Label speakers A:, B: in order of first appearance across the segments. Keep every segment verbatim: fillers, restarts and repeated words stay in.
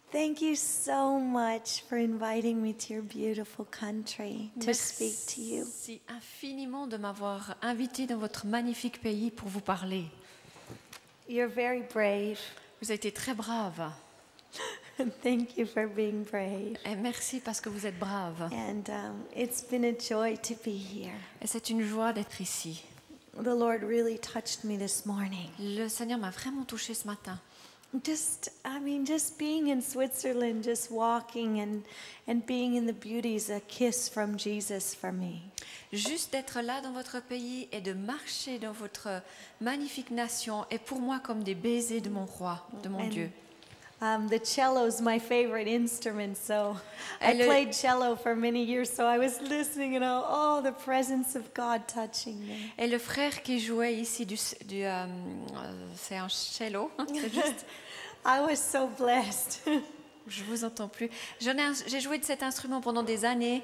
A: Thank you so much for inviting me to your beautiful country to speak to you.
B: Merci infiniment de m'avoir invité dans votre magnifique pays pour vous parler.
A: You're very brave.
B: Vous avez été très brave.
A: Thank you for being brave.
B: Et merci parce que vous êtes brave.
A: And um, it's been a joy to be here.
B: Et c'est une joie d'être ici.
A: The Lord really touched me this morning.
B: Le Seigneur m'a vraiment touchée ce matin.
A: Just, I mean, just being in Switzerland, just walking and, and being in the beauty is a kiss from Jesus for me.
B: Juste d'être là dans votre pays et de marcher dans votre magnifique nation est pour moi comme des baisers de mon roi, de mon
A: And,
B: Dieu.
A: Um, the cello is my favorite instrument, so I
B: Et le-
A: played cello for many years, so I was listening and oh, oh, the presence of God touching me.
B: Et le frère qui jouait ici, du, du, euh, euh, c'est un cello, c'est juste,
A: I was so blessed.
B: je vous entends plus. J'en ai un- J'ai joué de cet instrument pendant des années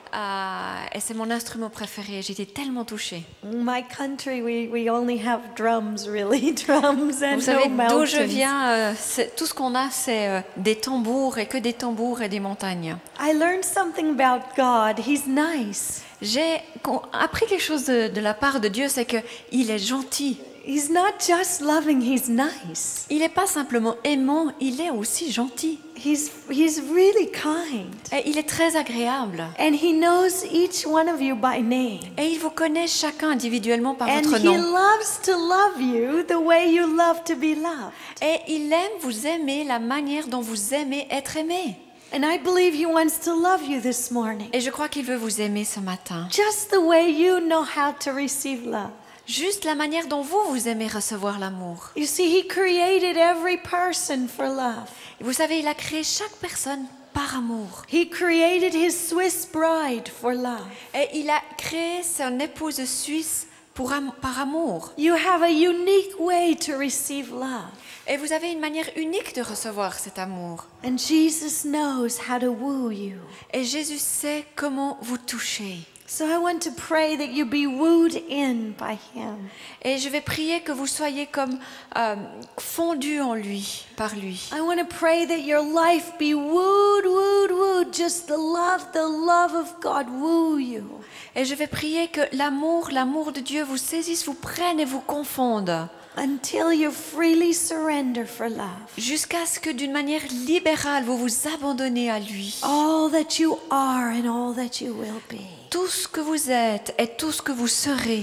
B: euh, et c'est mon instrument préféré. J'étais tellement touchée.
A: My country, we, we only have drums, really, drums and
B: Vous savez
A: no
B: d'où je
A: mountains.
B: viens, euh, c'est- tout ce qu'on a c'est euh, des tambours et que des tambours et des montagnes.
A: I learned something about God. He's nice.
B: J'ai con- appris quelque chose de, de la part de Dieu, c'est que il est gentil.
A: He's not just loving, he's nice.
B: Il n'est pas simplement aimant, il est aussi gentil.
A: He's, he's really kind.
B: Et il est très agréable.
A: And he knows each one of you by name.
B: Et il vous connaît chacun individuellement par
A: And
B: votre
A: he
B: nom.
A: loves to love you the way you love to be loved.
B: Et il aime vous aimer la manière dont vous aimez être aimé.
A: And I believe he wants to love you this morning.
B: Et je crois qu'il veut vous aimer ce matin.
A: Just the way you know how to receive love.
B: Juste la manière dont vous, vous aimez recevoir l'amour.
A: You see, he created every person for love.
B: Et vous savez, il a créé chaque personne par amour.
A: He created his Swiss bride for love.
B: Et il a créé son épouse suisse pour am- par amour.
A: You have a unique way to receive love.
B: Et vous avez une manière unique de recevoir cet amour.
A: And Jesus knows how to woo you.
B: Et Jésus sait comment vous toucher.
A: So I want to pray that you be wooed in by him.
B: Et je vais prier que vous soyez comme euh, fondus en lui, par lui.
A: I want to pray that your life be wooed, wooed, wooed. Just the love, the love of God woo you.
B: Et je vais prier que l'amour, l'amour de Dieu vous saisisse, vous prenne et vous confonde.
A: Until you freely surrender for love.
B: Jusqu'à ce que d'une manière libérale, vous vous abandonnez à lui.
A: All that you are and all that you will be.
B: Tout ce que vous êtes et tout ce que vous serez.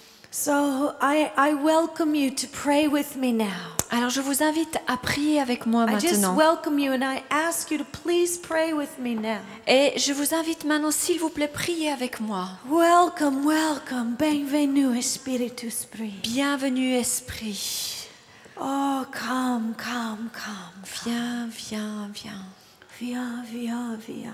A: So I, I welcome you to pray with me now.
B: Alors je vous invite à prier avec moi
A: I just
B: maintenant.
A: welcome you and I ask you to please pray with me now.
B: Et je vous invite maintenant, s'il vous plaît, priez avec moi.
A: Welcome, welcome. Benvenu Espíritu Spri.
B: Bienvenue, Esprit.
A: Oh, come, come, come.
B: Viens, viens, viens.
A: Viens, viens, viens.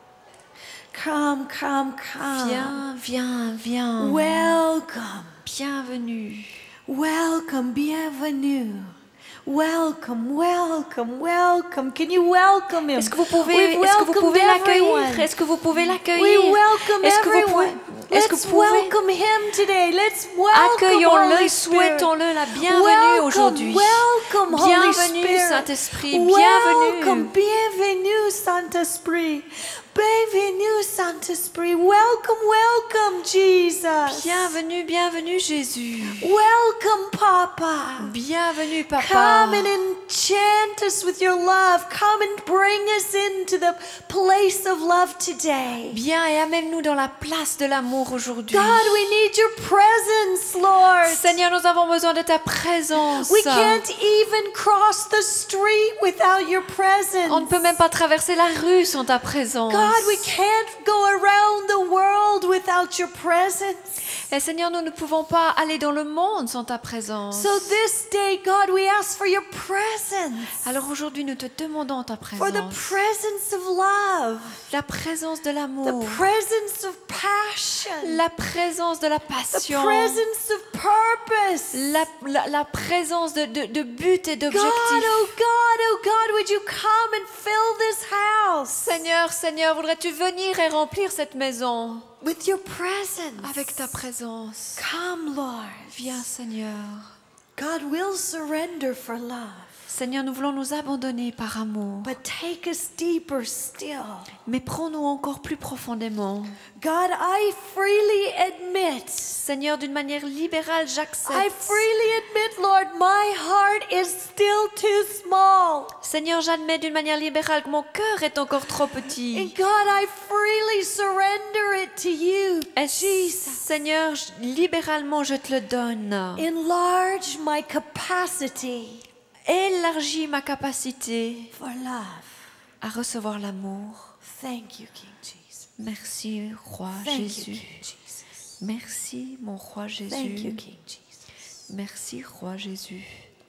A: Come, come, come.
B: Viens, viens, viens.
A: Welcome.
B: Bienvenue.
A: Welcome, bienvenue. Welcome, welcome, welcome. Can you welcome him?
B: Est-ce que vous pouvez,
A: We've
B: est-ce que vous
A: welcomed
B: pouvez l'accueillir?
A: everyone.
B: Est-ce que vous pouvez
A: We
B: l'accueillir?
A: welcome
B: Est-ce que vous
A: everyone.
B: pouvez, est-ce que
A: Let's
B: vous pouvez,
A: welcome him today. Let's welcome
B: accueillons-le,
A: Holy Spirit.
B: souhaitons-le la bienvenue
A: Welcome,
B: aujourd'hui.
A: welcome, Holy
B: Bienvenue,
A: Spirit.
B: Saint-Esprit,
A: Welcome,
B: bienvenue.
A: bienvenue, Saint-Esprit. Bienvenue, Saint-Esprit. Welcome, welcome, Jesus.
B: Bienvenue, bienvenue, Jésus.
A: Welcome, Papa.
B: Bienvenue, Papa.
A: Come and enchant us with your love. Come and bring us into the place of love today.
B: Viens et amène-nous dans la place de l'amour aujourd'hui.
A: God, we need your presence, Lord.
B: Seigneur, nous avons besoin de ta présence.
A: We can't even cross the street without your presence.
B: On ne peut même pas traverser la rue sans ta présence.
A: God, we can't go around the world without your presence.
B: Et Seigneur, nous ne pouvons pas aller dans le monde sans ta présence.
A: So this day, God, we ask for your presence.
B: Alors aujourd'hui, nous te demandons ta
A: For the
B: présence.
A: presence of love.
B: La présence de
A: The
B: l'amour.
A: presence of passion.
B: La présence de la
A: The
B: passion.
A: presence of purpose.
B: La, la, la présence de, de, de but et
A: God,
B: d'objectif.
A: oh God, oh God, would you come and fill this house
B: Seigneur, Seigneur, voudrais-tu venir et remplir cette maison
A: with your presence?
B: avec ta présence?
A: Come, Lord.
B: Viens, Seigneur.
A: God will surrender for love.
B: Seigneur, nous voulons nous abandonner par amour,
A: but take us deeper still.
B: mais prends-nous encore plus profondément.
A: God, I freely admit,
B: Seigneur, d'une manière libérale,
A: I
B: j'accepte.
A: freely admit, Lord, my heart is still too small.
B: Seigneur, j'admets d'une manière libérale que mon cœur est encore trop
A: And
B: petit.
A: God, I freely surrender it to you.
B: Et Seigneur, je- libéralement, je te le donne.
A: Enlarge my capacity
B: Élargis ma capacité
A: for love.
B: à recevoir l'amour.
A: Thank you, King Jesus.
B: Merci, Roi
A: Thank you,
B: Jésus.
A: King Jesus.
B: Merci, mon Roi
A: Thank you,
B: Jésus.
A: King Jesus.
B: Merci, Roi Jésus.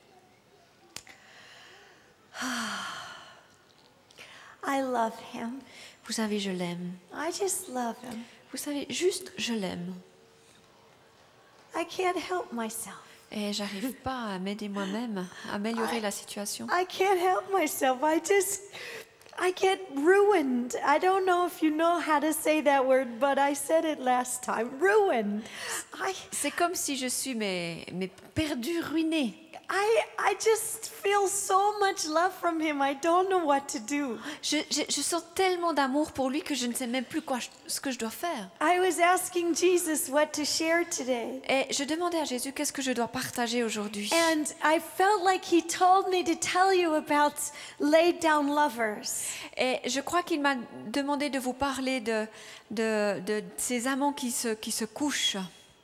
A: I love him.
B: Vous savez, je l'aime.
A: I just love him.
B: Vous savez, juste, je l'aime.
A: I can't help myself.
B: Et j'arrive pas à m'aider moi-même, à améliorer la situation.
A: I can't help myself. I just, I get ruined. I don't know if you know how to say that word, but I said it last time. Ruined. I,
B: C'est comme si je suis mais, mais perdue, ruinée.
A: I, I just feel so much love from him. I don't know what to do.
B: Je, je, je sens tellement d'amour pour lui que je ne sais même plus quoi, je- ce que je dois faire.
A: I was asking Jesus what to share today.
B: Et je demandais à Jésus qu'est-ce que je dois partager aujourd'hui.
A: And I felt like he told me to tell you about laid down lovers.
B: Et je crois qu'il m'a demandé de vous parler de, de, de ces amants qui se, qui se couchent.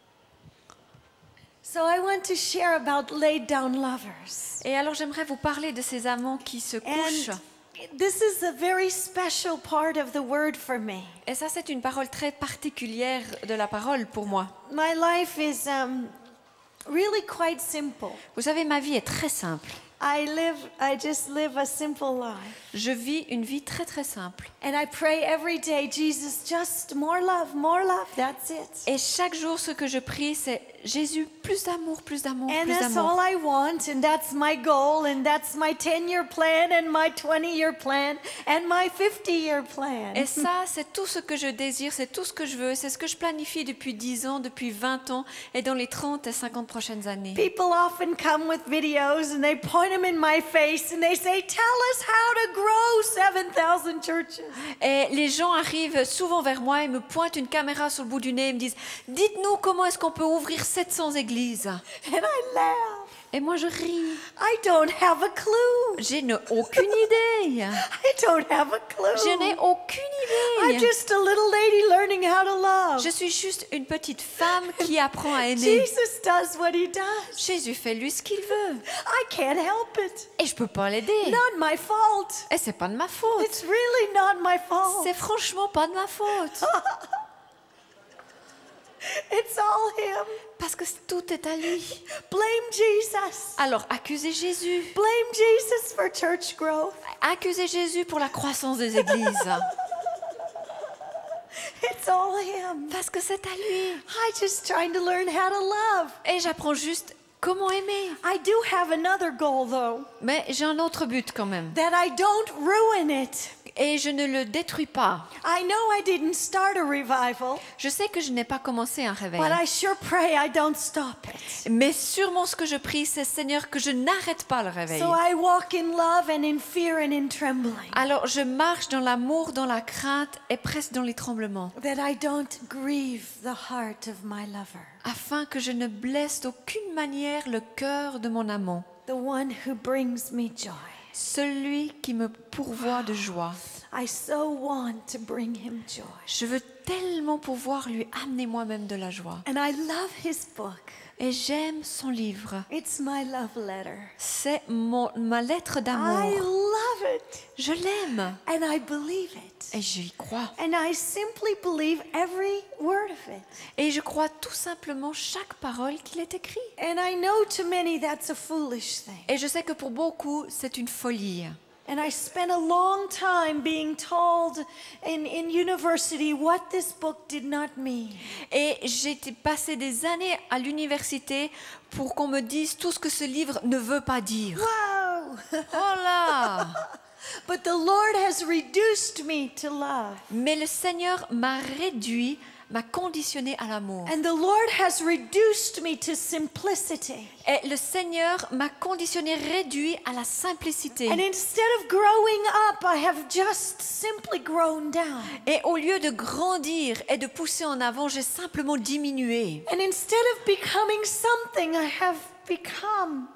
A: So I want to share about laid down lovers.
B: Et alors j'aimerais vous parler de ces amants qui se couchent.
A: And this is a very special part of the word for me.
B: Et ça, c'est une parole très particulière de la parole pour moi.
A: My life is um, really quite simple.
B: Vous savez, ma vie est très simple.
A: I live, I just live a simple life.
B: Je vis une vie très très simple.
A: And I pray every day, Jesus, just more love, more love, that's it.
B: Et chaque jour, ce que je prie, c'est Jésus, plus d'amour, plus d'amour,
A: And
B: plus
A: that's
B: d'amour.
A: all I want, and that's my goal, and that's my ten-year plan, and my twenty-year plan, and my fifty-year plan.
B: Et ça, c'est tout ce que je désire, c'est tout ce que je veux, c'est ce que je planifie depuis dix ans, depuis vingt ans, et dans les trente et cinquante prochaines années.
A: People often come with videos, and they point them in my face, and they say, tell us how to grow seven thousand churches.
B: Et les gens arrivent souvent vers moi et me pointent une caméra sur le bout du nez et me disent « Dites-nous comment est-ce qu'on peut ouvrir sept cents églises ?»
A: And I laugh.
B: Et moi, je ris.
A: I don't have a clue.
B: Je n'ai aucune idée.
A: I don't have a clue.
B: Je n'ai aucune
A: I'm
B: idée.
A: just a little lady learning how to love.
B: Je suis juste une petite femme qui apprend à aimer.
A: Jesus does what he does.
B: Jésus fait lui ce qu'il veut.
A: I can't help it.
B: Et je peux pas l'aider.
A: Not my fault.
B: Et c'est pas de ma faute.
A: It's really not my fault.
B: C'est franchement pas de ma faute.
A: It's all him.
B: Parce que tout est à lui.
A: Blame Jesus.
B: Alors, accusez Jésus.
A: Blame Jesus for church growth.
B: Accusez Jésus pour la croissance des églises.
A: It's all him.
B: Parce que c'est à lui.
A: I just trying to learn how to love.
B: Et j'apprends juste comment aimer.
A: I do have another goal though,
B: Mais j'ai un autre but quand même.
A: that I don't ruin it.
B: Et je ne le détruis pas.
A: I know I didn't start a revival,
B: Je sais que je n'ai pas commencé un réveil.
A: but I sure pray I don't stop it.
B: Mais sûrement ce que je prie, c'est Seigneur que je n'arrête pas le réveil.
A: So I walk in love and in fear and in trembling,
B: Alors je marche dans l'amour, dans la crainte et presque dans les tremblements.
A: that I don't grieve the heart of my lover,
B: Afin que je ne blesse d'aucune manière le cœur de mon amant.
A: the one who brings me joy.
B: Celui qui me pourvoit de joie.
A: I so want to bring him joy.
B: Je veux tellement pouvoir lui amener moi-même de la joie.
A: And I love his book.
B: Et j'aime son livre.
A: It's my love letter.
B: C'est mon, ma lettre
A: I
B: d'amour.
A: love it.
B: Je l'aime
A: And I believe it.
B: et j'y crois.
A: And I simply believe every word of it.
B: Et je crois tout simplement chaque parole qu'il est écrit.
A: And I know to many that's a foolish thing.
B: Et je sais que pour beaucoup, c'est une folie.
A: And I spent a long time being told in, in university what this book did not mean.
B: Et j'ai été- passé des années à l'université pour qu'on me dise tout ce que ce livre ne veut pas dire.
A: Wow!
B: Oh là!
A: But the Lord has reduced me to love.
B: Mais le Seigneur m'a réduit m'a conditionné à l'amour.
A: And the Lord has reduced me to simplicity.
B: Et le Seigneur m'a conditionné, réduit à la simplicité.
A: And instead of growing up, I have just simply grown down.
B: Et au lieu de grandir et de pousser en avant, j'ai simplement diminué.
A: And instead of becoming something, I have become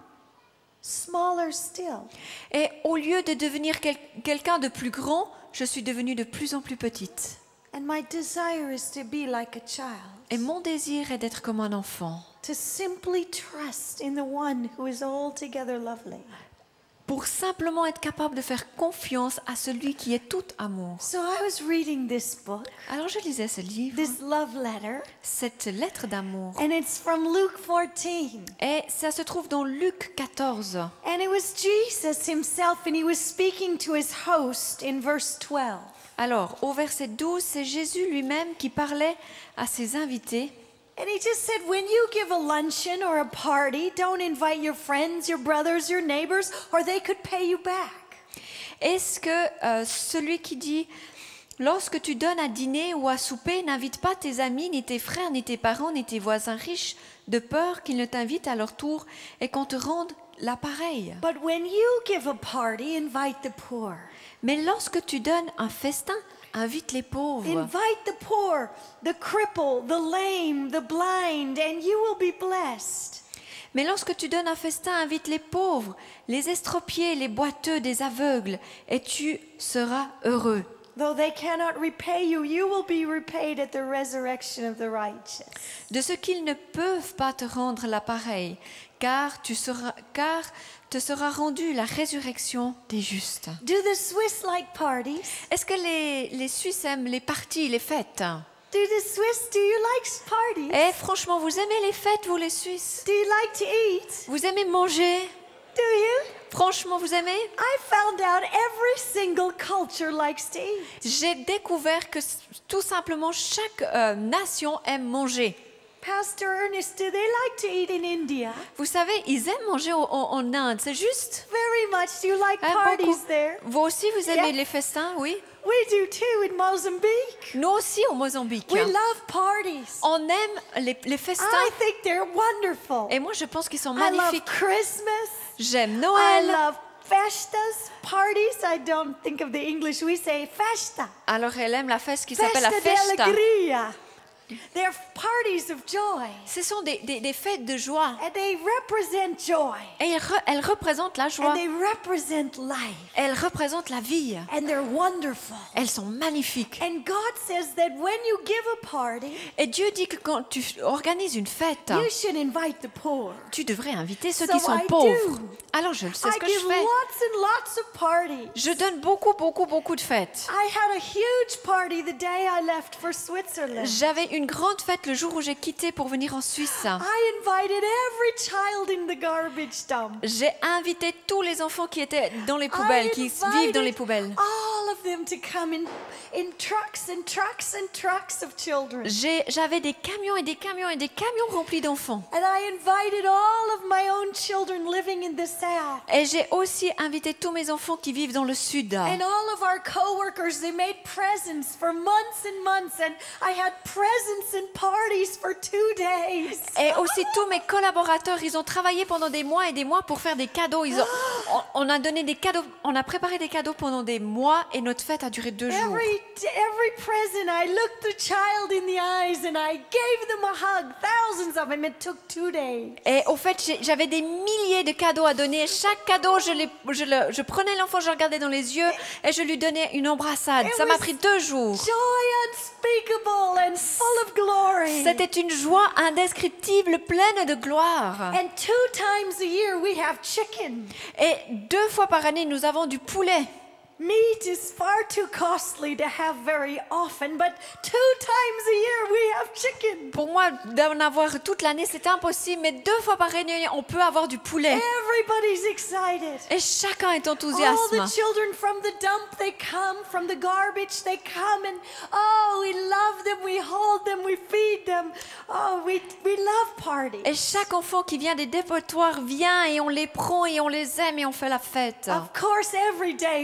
A: smaller still.
B: Et au lieu de devenir quel- quelqu'un de plus grand, je suis devenue de plus en plus petite.
A: And my desire is to be like a child,
B: Et mon désir est d'être comme un enfant,
A: to simply trust in the one who is altogether lovely.
B: pour simplement être capable de faire confiance à celui qui est tout amour.
A: So I was reading this book,
B: Alors je lisais ce livre,
A: this love letter,
B: cette lettre d'amour,
A: and it's from Luke fourteen.
B: et ça se trouve dans Luc quatorze.
A: And it was Jesus himself, and he was speaking to his host in verse twelve.
B: Alors, au verset douze, c'est Jésus lui-même qui parlait à ses invités.
A: And he just said, when you give a luncheon or a party, don't invite your friends, your brothers, your neighbors, or they could pay you back.
B: Est-ce que euh, celui qui dit « Lorsque tu donnes à dîner ou à souper, n'invite pas tes amis, ni tes frères, ni tes parents, ni tes voisins riches, de peur qu'ils ne t'invitent à leur tour et qu'on te rende l'appareil.
A: But when you give a party, invite the poor.
B: Mais lorsque tu donnes un festin, invite les pauvres.
A: Invite the poor, the crippled, the lame, the blind, and you will be blessed.
B: Mais lorsque tu donnes un festin, invite les pauvres, les estropiés, les boiteux, des aveugles, et tu seras heureux.
A: Though they cannot repay you, you will be repaid at the resurrection of the righteous.
B: De ce qu'ils ne peuvent pas te rendre l'appareil, car tu seras, car te sera rendue la résurrection des justes.
A: Do the Swiss like parties?
B: Est-ce que les, les Suisses aiment les parties, les fêtes?
A: Do the Swiss, do you like parties?
B: Eh, franchement, vous aimez les fêtes, vous les Suisses?
A: Do you like to eat?
B: Vous aimez manger?
A: Do you?
B: Franchement, vous aimez?
A: I found out every single culture likes to eat.
B: J'ai découvert que s- tout simplement chaque euh, nation aime manger.
A: Pastor Ernest, do they like to eat in India?
B: Vous savez, ils aiment manger en, en- en Inde, c'est juste.
A: Very much. Do you like
B: Hein,
A: parties
B: beaucoup.
A: there?
B: Vous aussi, vous aimez
A: Yeah.
B: les festins, oui?
A: We do too in Mozambique.
B: Nous aussi au Mozambique.
A: We love parties.
B: On aime les, les festins.
A: I think they're wonderful.
B: Et moi, je pense qu'ils sont
A: I love
B: magnifiques.
A: Christmas.
B: J'aime
A: I
B: Noël.
A: love festas, parties. I don't think of the English. We say festa.
B: Alors, elle aime la fête qui s'appelle la
A: Festa de
B: festa.
A: alegria. They're parties of joy.
B: Ce sont des, des- des fêtes de joie.
A: And they represent joy.
B: Et elles, re- elles représentent la joie.
A: And they represent life.
B: Elles représentent la vie.
A: And they're wonderful.
B: Elles sont magnifiques.
A: And God says that when you give a party,
B: Et Dieu dit que quand tu organises une fête,
A: you should invite the poor.
B: tu devrais inviter ceux
A: So
B: qui sont
A: I
B: pauvres.
A: do.
B: Alors, je sais
A: I
B: ce que
A: give
B: je fais.
A: lots and lots of parties.
B: Je donne beaucoup, beaucoup, beaucoup de fêtes.
A: I had a huge party the day I left for Switzerland.
B: J'avais une grande fête le jour où j'ai quitté pour venir en Suisse.
A: I invited every child in the garbage dump.
B: J'ai invité tous les enfants qui étaient dans les poubelles,
A: I
B: qui vivent dans les
A: invited
B: poubelles.
A: all of them to come in, in trucks and trucks and trucks of children.
B: J'ai- J'avais des camions et des camions et des camions remplis d'enfants.
A: And I invited all of my own children living in the south.
B: Et j'ai aussi invité tous mes enfants qui vivent dans le sud.
A: And all of our co-workers, they made presents for months and months. And I had presents and parties for two days.
B: Et aussi tous mes collaborateurs, ils ont travaillé pendant des mois et des mois pour faire des cadeaux. Ils ont, on, on a donné des cadeaux, on a préparé des cadeaux pendant des mois et notre fête a duré deux jours.
A: Every, every present, I looked the child in the eyes and I gave them a hug. Thousands of them. It took two days.
B: Et au fait, j'ai- j'avais des milliers de cadeaux à donner. Chaque cadeau, je, les, je, le- je prenais l'enfant, je le regardais dans les yeux et je lui donnais une embrassade. Ça m'a pris deux jours.
A: Joy unspeakable and full of glory.
B: C'était une joie indescriptible, pleine de gloire.
A: And two times a year we have chicken.
B: Et deux fois par année, nous avons du poulet.
A: Meat is far too costly to have very often, but two times a year we have chicken.
B: Pour moi, d'en avoir toute l'année, c'est impossible, mais deux fois par année, on peut avoir du poulet.
A: Everybody's excited.
B: Et chacun est
A: All
B: enthousiaste.
A: the children from the dump, they come, from the garbage, they come, and oh, we love them, we hold them, we feed them. Oh, we, we love parties.
B: Et chaque enfant qui vient des dépotoirs vient et on les prend et on les aime et on fait la fête.
A: Of course, every day we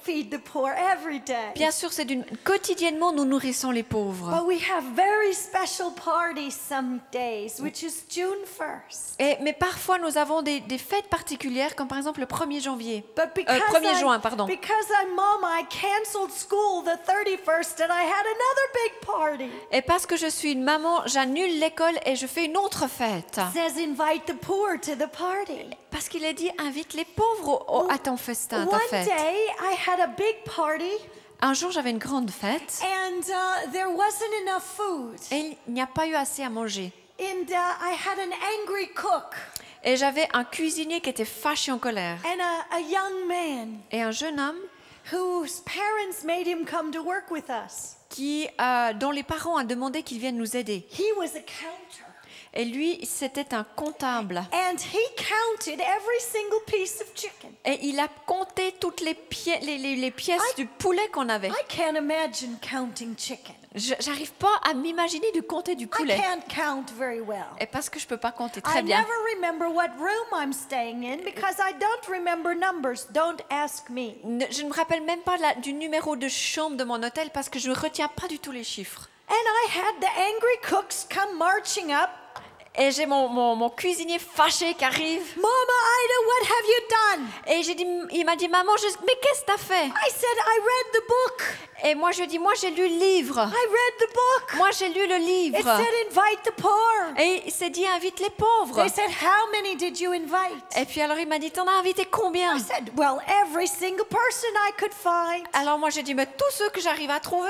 A: feed the poor every day.
B: Bien sûr, c'est d'une... quotidiennement, nous nourrissons les pauvres.
A: But we have very special parties some days, which is June first.
B: Et, mais parfois, nous avons des, des fêtes particulières, comme par exemple le premier janvier.
A: But because
B: Euh, premier
A: I-
B: juin, pardon.
A: Because I'm mama, I canceled school the thirty-first and I had another big party.
B: Et parce que je suis une maman, j'annule l'école et je fais une autre fête.
A: It says invite the poor to the party.
B: Parce qu'il est dit, invite les pauvres au- au- à ton festin, à ta
A: One
B: fête.
A: day I had a big party
B: Un jour, j'avais une grande fête
A: and uh, there wasn't enough food.
B: et il n'y a pas eu assez à manger.
A: And uh, I had an angry cook
B: Et j'avais un cuisinier qui était fâché en colère.
A: and a, a young man
B: Et un jeune homme
A: whose parents made him come to work with us.
B: qui, euh, dont les parents ont demandé qu'il vienne nous aider.
A: He was a counter.
B: Et lui, c'était un comptable.
A: And he counted every single piece of chicken.
B: Et il a compté toutes les, pi- les, les- les pièces du poulet qu'on avait.
A: I can't imagine counting chicken.
B: Je- J'arrive pas à m'imaginer de compter du
A: I
B: poulet.
A: can't count very well.
B: Et parce que je peux pas compter
A: I
B: très bien.
A: never remember what room I'm staying in because I don't remember numbers. Don't ask me.
B: Ne- Je ne me rappelle même pas la- du numéro de chambre de mon hôtel parce que je ne retiens pas du tout les chiffres.
A: And I had the angry cooks come marching up.
B: Et j'ai mon, mon, mon cuisinier fâché qui arrive.
A: Mama Ida, what have you done?
B: Et j'ai dit, il m'a dit, maman, je- mais qu'est-ce que t'as fait?
A: I said, I read the book.
B: Et moi, je dis, moi, j'ai lu le livre.
A: I read the book.
B: Moi, j'ai lu le
A: It
B: livre.
A: said invite the poor.
B: Et il s'est dit, invite les pauvres.
A: They said, how many did you invite?
B: Et puis alors, il m'a dit, t'en as invité combien?
A: I said, well, every single person I could find.
B: Alors moi, j'ai dit, mais tous ceux que j'arrive à trouver.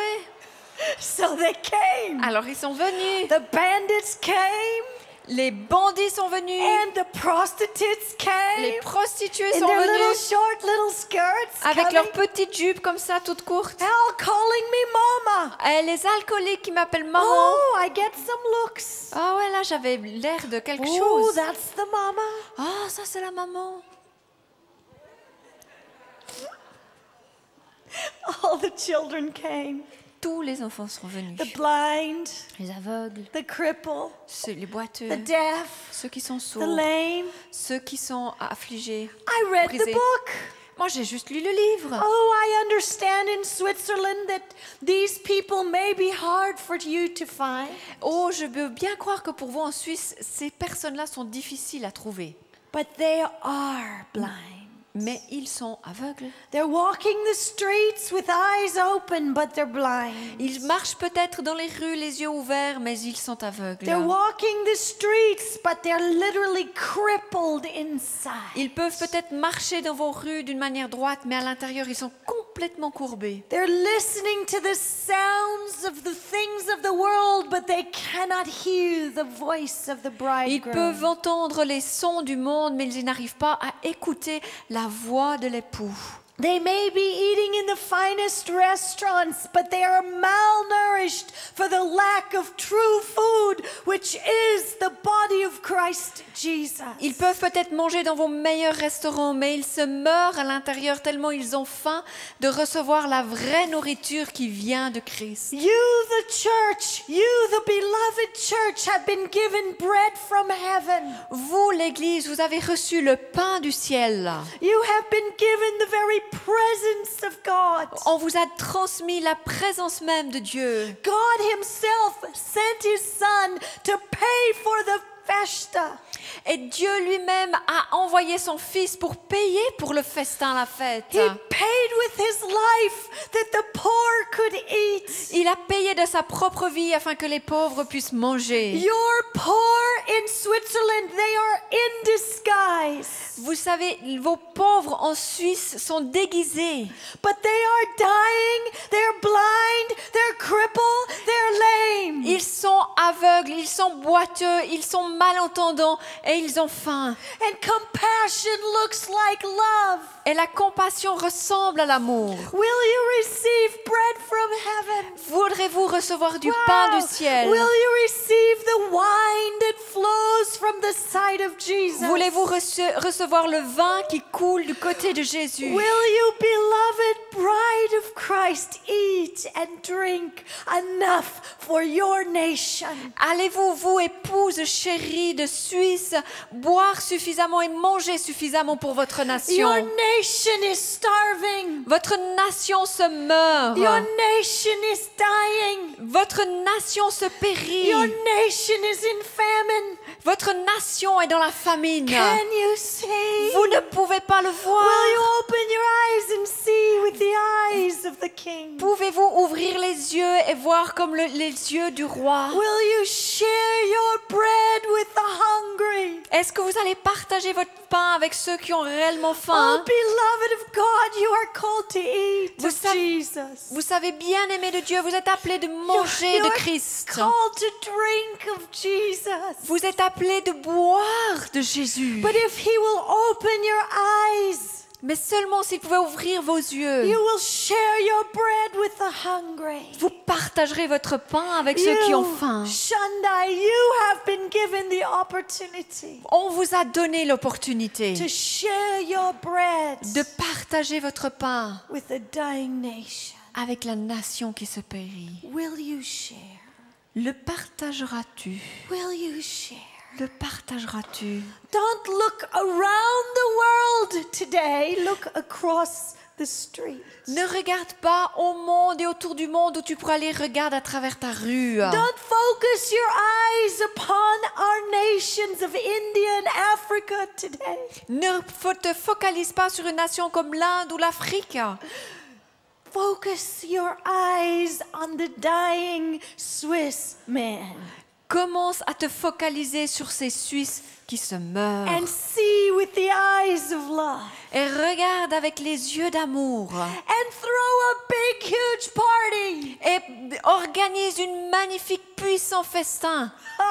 A: So they came.
B: Alors, ils sont venus.
A: The bandits came
B: Les bandits sont venus.
A: and the prostitutes came.
B: Les prostituées
A: in
B: sont
A: their little
B: venues.
A: short little skirts
B: Avec
A: coming,
B: leurs petites jupes comme ça, toutes courtes.
A: all calling me mama.
B: Et les alcooliques qui m'appellent maman.
A: Oh, I get some looks.
B: Ah ouais, là, j'avais l'air de quelque
A: Oh,
B: chose.
A: that's the mama.
B: Ah, ça, c'est la maman.
A: All the children came.
B: Tous les enfants sont venus.
A: The blind,
B: Les aveugles,
A: the cripple,
B: ceux, les boiteux,
A: the deaf,
B: ceux qui sont
A: the
B: sourds,
A: lame.
B: ceux qui sont affligés.
A: I read the
B: Brisé.
A: book.
B: Moi, j'ai juste lu le livre.
A: Oh, I understand in Switzerland that these people may be hard for you to find,
B: Oh, je veux bien croire que pour vous en Suisse, ces personnes-là sont difficiles à trouver.
A: but they are blind.
B: Mais ils sont aveugles.
A: They're walking the streets with eyes open, but they're blind.
B: Ils marchent peut-être dans les rues les yeux ouverts, mais ils sont aveugles.
A: They're walking the streets, but they're literally crippled inside.
B: Ils peuvent peut-être marcher dans vos rues d'une manière droite, mais à l'intérieur, ils sont complètement courbés.
A: They're listening to the sounds of the things of the world, but they cannot hear the voice of the
B: Ils
A: bridegroom.
B: peuvent entendre les sons du monde, mais ils n'arrivent pas à écouter la voix de l'époux.
A: They may be eating in the finest restaurants, but they are malnourished for the lack of true food, which is the body of Christ Jesus.
B: Ils peuvent peut-être manger dans vos meilleurs restaurants, mais ils se meurent à l'intérieur tellement ils ont faim de recevoir la vraie nourriture qui vient de Christ.
A: You, the church, you, the beloved church, have been given bread from heaven.
B: Vous, l'Église, vous avez reçu le pain du ciel.
A: You have been given the very presence of God.
B: On vous a transmis la présence même de Dieu.
A: God himself sent his son to pay for the festa.
B: Et Dieu lui-même a envoyé son Fils pour payer pour le festin, la fête.
A: He paid with his life that the poor could eat.
B: Il a payé de sa propre vie afin que les pauvres puissent manger.
A: Your poor in Switzerland, they are in disguise.
B: Vous savez, vos pauvres en Suisse sont déguisés.
A: But they are dying, they're blind, they're crippled, they're lame.
B: Ils sont aveugles, ils sont boiteux, ils sont malentendants et ils ont faim.
A: And compassion looks like love.
B: Et la compassion ressemble à l'amour.
A: Will you receive bread from heaven?
B: Voudrez-vous recevoir du
A: Wow.
B: pain du ciel?
A: Will you receive the wine that flows from the side of Jesus?
B: Voulez-vous rece- recevoir recevoir le vin qui coule du côté de Jésus?
A: Will you, beloved bride of Christ, eat and drink enough for your nation?
B: Allez-vous, vous, épouse chérie de Suisse, boire suffisamment et manger suffisamment pour votre nation?
A: Your nation is starving.
B: Votre nation se meurt.
A: Your nation is dying.
B: Votre nation se périt.
A: Your nation is in famine.
B: Votre nation est dans la famine.
A: Can you see?
B: Vous ne pouvez pas le voir.
A: Will you open your eyes and see with the eyes of the King?
B: Pouvez-vous ouvrir les yeux et voir comme le- les yeux du roi?
A: Will you share your bread with the hungry?
B: Est-ce que vous allez partager votre pain avec ceux qui ont réellement
A: Oh,
B: faim?
A: beloved of God, you are called to eat
B: Vous
A: of
B: savez-
A: Jesus.
B: Vous savez, bien aimé de Dieu, vous êtes appelés de manger
A: You
B: de
A: are
B: Christ.
A: called to drink of Jesus.
B: Vous êtes appelés de boire de Jésus.
A: But if He will open your eyes,
B: Mais seulement s'il pouvait ouvrir vos yeux,
A: you will share your bread with the hungry.
B: vous partagerez votre pain avec ceux qui ont
A: You,
B: faim.
A: Shanda, you have been given the opportunity
B: On vous a donné l'opportunité
A: to share your bread
B: de partager votre pain
A: with a dying nation.
B: avec la nation qui se périt.
A: Will you share?
B: Le partageras-tu?
A: Will you share?
B: Le partageras-tu?
A: Don't look around the world today, look across the street.
B: Ne regarde pas au monde et autour du monde où tu pourras aller regarder à travers ta rue.
A: Don't focus your eyes upon our nations of India and Africa today.
B: Ne fo- te focalise pas sur une nation comme l'Inde ou l'Afrique.
A: Focus your eyes on the dying Swiss man
B: Commence à te focaliser sur ces Suisses qui se meurent.
A: and see with the eyes of love
B: Et regarde avec les yeux d'amour.
A: and throw a big, huge party.
B: Et organise une magnifique, puissant festin.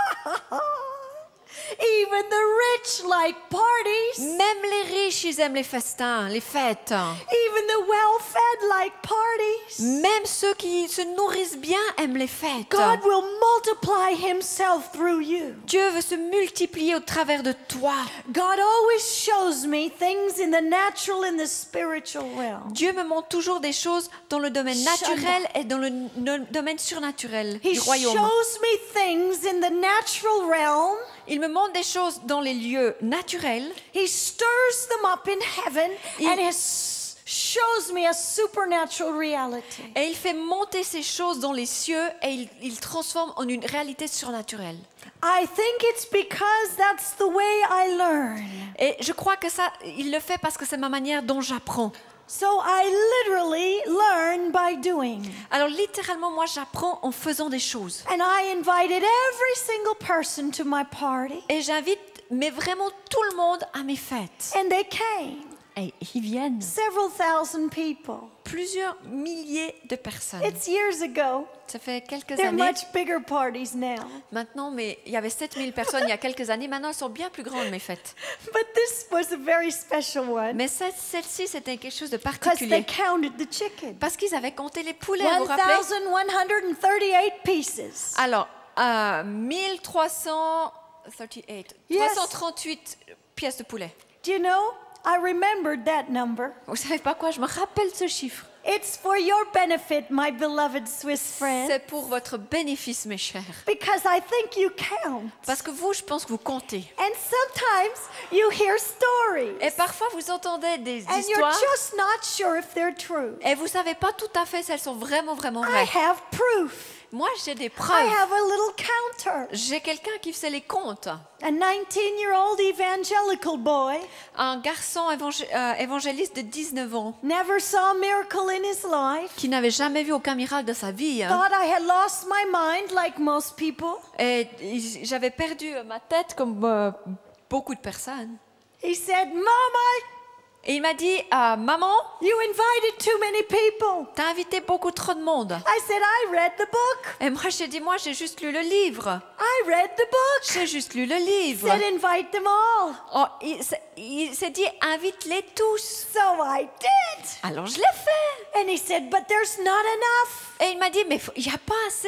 A: Even the rich like parties.
B: Même les riches, ils aiment les festins, les fêtes.
A: Even the well-fed like parties.
B: Même ceux qui se nourrissent bien aiment les fêtes.
A: God will multiply himself through you.
B: Dieu veut se multiplier au travers de toi.
A: God always shows me things in the natural and the spiritual realm.
B: Dieu me montre toujours des choses dans le domaine naturel et dans le, le domaine surnaturel
A: He
B: du royaume.
A: shows me things in the natural realm.
B: Il me montre des choses dans les lieux naturels.
A: He stirs them up in heaven
B: Il-
A: and has shows me a supernatural reality.
B: Et il fait monter ces choses dans les cieux et il, il transforme en une réalité surnaturelle.
A: I think it's because that's the way I learn.
B: Et je crois que ça, il le fait parce que c'est ma manière dont j'apprends.
A: So I literally learn by doing.
B: Alors littéralement, moi, j'apprends en faisant des choses.
A: And I invited every single person to my party.
B: Et j'invite, mais vraiment tout le monde à mes fêtes.
A: And they came.
B: Et ils viennent.
A: Several thousand people.
B: Plusieurs milliers de personnes.
A: It's years ago.
B: Ça fait quelques
A: They're
B: années.
A: much bigger parties now.
B: Maintenant, mais il y avait sept mille personnes il y a quelques années. Maintenant, elles sont bien plus grandes, mes fêtes.
A: But this was a very special one
B: Mais cette- celle-ci, c'était quelque chose de
A: because they
B: particulier.
A: counted the chicken.
B: Parce qu'ils avaient compté les poulets, vous vous rappelez?
A: one thousand one hundred thirty-eight pieces.
B: Alors, euh, mille trois cent trente-huit,
A: Yes.
B: trois cent trente-huit pièces de poulet.
A: Do you know? I remembered that number.
B: Vous savez pas quoi? Je me rappelle ce chiffre.
A: It's for your benefit, my beloved Swiss friend,
B: C'est pour votre bénéfice, mes chers.
A: because I think you count.
B: Parce que vous, je pense que vous comptez.
A: And sometimes you hear stories,
B: Et parfois, vous entendez des
A: and you're
B: histoires
A: just not sure if they're true.
B: et vous savez pas tout à fait si elles sont vraiment, vraiment
A: I
B: vraies.
A: have proof.
B: Moi, j'ai des
A: I
B: preuves.
A: have a little counter.
B: J'ai quelqu'un qui fait les comptes.
A: A nineteen-year-old evangelical boy
B: Un garçon évangé- euh, évangéliste de dix-neuf ans
A: never saw a miracle in his life.
B: qui n'avait jamais vu aucun miracle de sa vie. hein.
A: Thought I had lost my mind like most people.
B: Et il- j'avais perdu ma tête comme euh, beaucoup de personnes.
A: He said, Mama,
B: Et il m'a dit, euh, maman,
A: you invited too many people.
B: t'as invité beaucoup trop de monde.
A: I said, I read the book.
B: Et moi, j'ai dit, moi, j'ai juste lu le livre.
A: I read the book.
B: J'ai juste lu le livre.
A: Said, invite them all.
B: Oh, il s'est- il s'est dit, invite-les tous.
A: So I did.
B: Alors, je l'ai fait.
A: And he said, but there's not enough.
B: Et il m'a dit, mais il n'y a pas assez.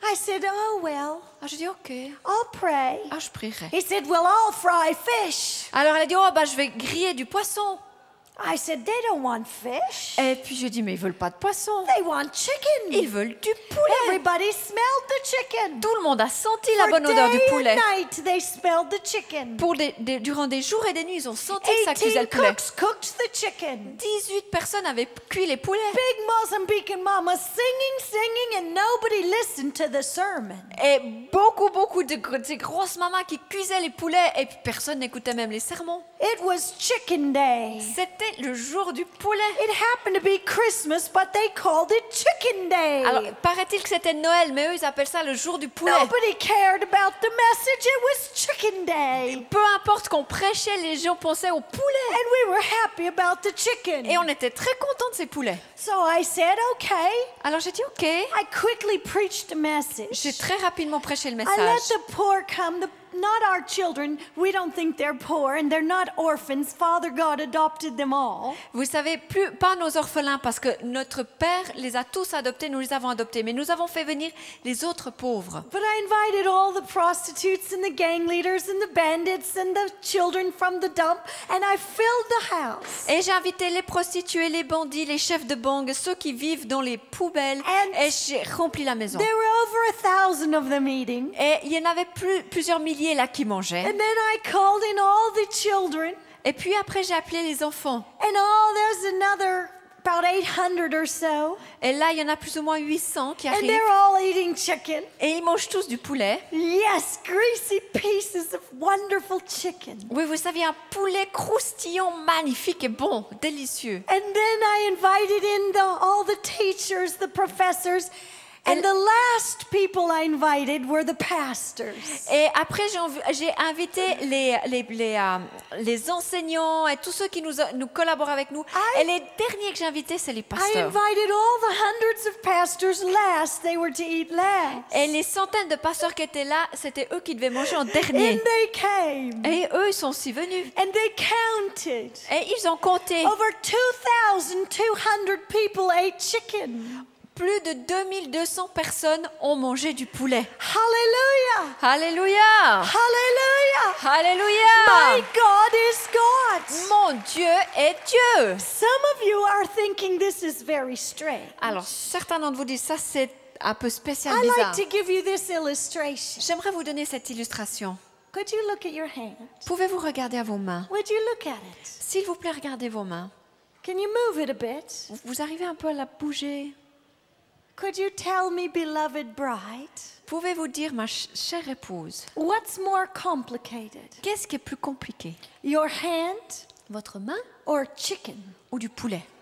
A: I said, oh, well,
B: Ah, je dis ok.
A: I'll pray.
B: Ah, je prierai.
A: He said, well, I'll fry fish.
B: Alors elle a dit, oh bah je vais griller du poisson.
A: I said, they don't want fish.
B: Et puis je dis, mais ils veulent pas de poisson.
A: They want chicken.
B: Ils veulent du poulet.
A: Everybody smelled the chicken.
B: Tout le monde a senti la
A: For
B: bonne odeur du
A: day
B: poulet.
A: and night, they smelled the chicken.
B: Pour des, des- durant des jours et des nuits, ils ont senti que ça cuisait
A: eighteen
B: le poulet.
A: cooks cooked the chicken.
B: dix-huit personnes avaient cuit les poulets.
A: Big Mozambican mama singing, singing, and nobody listened to the sermon.
B: Et beaucoup, beaucoup de, gr- de ces grosses mamas qui cuisaient les poulets et puis personne n'écoutait même les sermons.
A: It was chicken day.
B: C'était le jour du poulet.
A: It happened to be Christmas, but they called it chicken day.
B: Alors, paraît-il que c'était Noël, mais eux, ils appellent ça le jour du poulet.
A: Nobody cared about the message. It was chicken day.
B: Peu importe qu'on prêchait, les gens pensaient au poulet.
A: And we were happy about the chicken.
B: Et on était très contents de ces poulets.
A: So I said, okay.
B: Alors j'ai dit, ok.
A: I quickly preached a message.
B: J'ai très rapidement prêché le
A: I let
B: message.
A: the poor come, the, not our children. We don't think they're poor and they're not orphans. Father God adopted them all.
B: Vous savez, plus pas nos orphelins, parce que notre Père les a tous adoptés, nous les avons adoptés, mais nous avons fait venir les autres pauvres.
A: But I invited all the prostitutes and the gang leaders and the bandits and the children from the dump, and I filled the house.
B: Et j'ai invité les prostituées, les bandits, les chefs de gang, ceux qui vivent dans les poubelles,
A: And
B: et j'ai rempli la maison.
A: There were over a thousand of them eating.
B: Et il y en avait plus, plusieurs milliers là qui mangeaient.
A: And then I called in all the children,
B: Et puis après, j'ai appelé les enfants.
A: and oh, there's another about eight hundred or so,
B: Et là, il y en a plus ou moins huit cents qui
A: and
B: arrivent.
A: they're all eating chicken.
B: Et ils mangent tous du poulet.
A: Yes, greasy pieces of wonderful chicken.
B: Oui, vous savez, un poulet croustillant, magnifique et bon, délicieux.
A: And then I invited in the, all the teachers, the professors, and
B: And-
A: the last people I invited were the pastors.
B: Et après, j'ai env- j'ai invité les, les, les, euh, les enseignants et tous ceux qui nous, nous collaborent avec nous.
A: I-
B: Et les derniers que j'ai invités, c'est les
A: I
B: pasteurs.
A: invited all the hundreds of pastors last. They were to eat last.
B: Et les centaines de pasteurs qui étaient là, c'était eux qui devaient manger en
A: And
B: dernier.
A: they came.
B: Et eux, ils sont aussi venus.
A: And they counted.
B: Et ils ont compté.
A: Over two thousand two hundred people ate chicken.
B: Plus de deux mille deux cents personnes ont mangé du poulet.
A: Hallelujah!
B: Alléluia!
A: Hallelujah! My
B: Alléluia!
A: God is God.
B: Mon Dieu est Dieu!
A: Some of you are thinking this is very strange.
B: Alors, certains d'entre vous disent ça, c'est un peu spécial,
A: I
B: bizarre.
A: like to give you this illustration.
B: J'aimerais vous donner cette illustration.
A: Could you look at your hand?
B: Pouvez-vous regarder à vos mains?
A: Would you look at it?
B: S'il vous plaît, regardez vos mains.
A: Can you move it a bit?
B: Vous- Vous arrivez un peu à la bouger?
A: Could you tell me, beloved bride,
B: Pouvez-vous dire, ma ch- chère épouse,
A: what's more complicated?
B: qu'est-ce qui est plus compliqué?
A: Your hand
B: Votre main
A: or chicken?
B: ou du poulet?